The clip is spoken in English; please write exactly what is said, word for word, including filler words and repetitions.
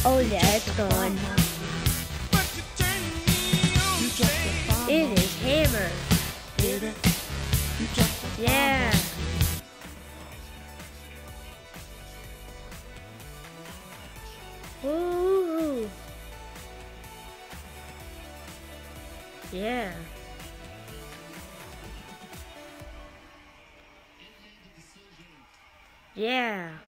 Oh yeah, it's gone. It is hammer. Yeah. Woo. Yeah. Yeah.